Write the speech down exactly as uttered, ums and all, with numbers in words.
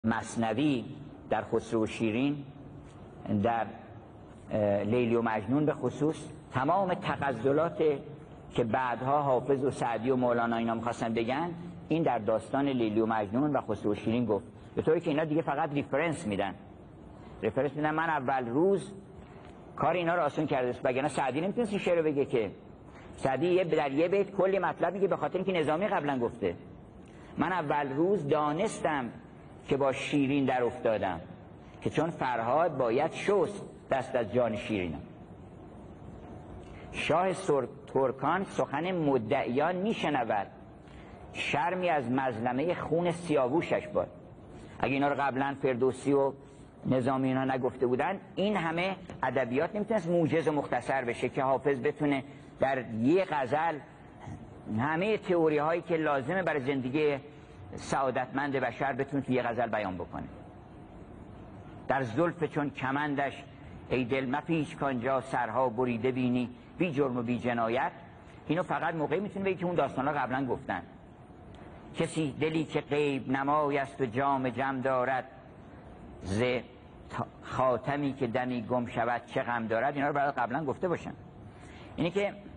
مثنوی در خسرو و شیرین، در لیلی و مجنون به خصوص، تمام تغزلات که بعدها حافظ و سعدی و مولانا اینا می‌خواستن بگن، این در داستان لیلی و مجنون و خسرو و شیرین گفت، به طوری که اینا دیگه فقط ریفرنس میدن ریفرنس میدن من اول روز کار اینا رو آسون کرده است، وگرنه سعدی نمیتونست این شعر رو بگه که. سعدی یه در یه بیت کلی مطلب میگه، به خاطر اینکه نظامی قبلا گفته من اول روز دانستم که با شیرین در افتادم، که چون فرهاد باید شست دست از جان شیرینم. شاه ترکان سخن مدعیان میشنود، شرمی از مظلمه خون سیاووشش باد. اگه اینا رو قبلا فردوسی و نظامی اینا نگفته بودن، این همه ادبیات نمیتونست موجز و مختصر بشه که حافظ بتونه در یه غزل همه تئوری هایی که لازمه برای زندگی سعادتمند بشر بتونه توی یه غزل بیان بکنه. در زلف چون کمندش ای دل مپیچ کانجا سرها بریده بینی بی جرم و بی جنایت. اینو فقط موقعی میتونه بگی که اون داستانا قبلا گفتن. کسی دلی که غیب نمای است و جام جم دارد، ز خاتمی که دمی گم شود چه غم دارد. اینا رو برای قبلا گفته باشن. اینه که